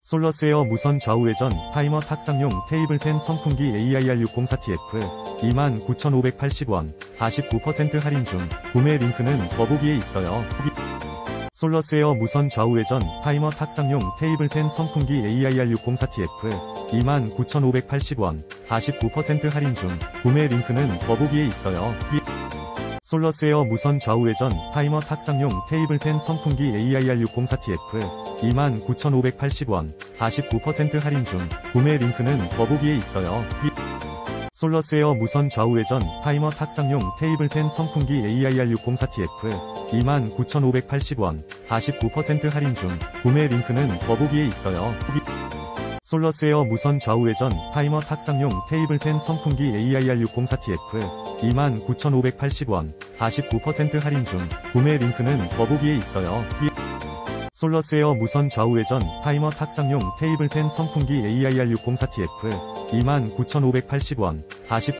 솔러스에어 무선 좌우회전 타이머 탁상용 테이블 팬 선풍기 AIR604TF 29,580원 49% 할인 중. 구매 링크는 더보기에 있어요. 솔러스에어 무선 좌우회전 타이머 탁상용 테이블 팬 선풍기 AIR604TF 29,580원 49% 할인 중. 구매 링크는 더보기에 있어요. 솔러스에어 무선 좌우회전 타이머 탁상용 테이블 팬 선풍기 AIR604TF 29,580원 49% 할인 중. 구매 링크는 더보기에 있어요. 솔러스에어 무선 좌우회전 타이머 탁상용 테이블 팬 선풍기 AIR604TF 29,580원 49% 할인 중. 구매 링크는 더보기에 있어요. 솔러스에어 무선 좌우회전 타이머 탁상용 테이블 팬 선풍기 AIR604TF 29,580원 49% 할인 중. 구매 링크는 더보기에 있어요. 솔러스에어 무선 좌우회전 타이머 탁상용 테이블 팬 선풍기 AIR604TF 29,580원 49%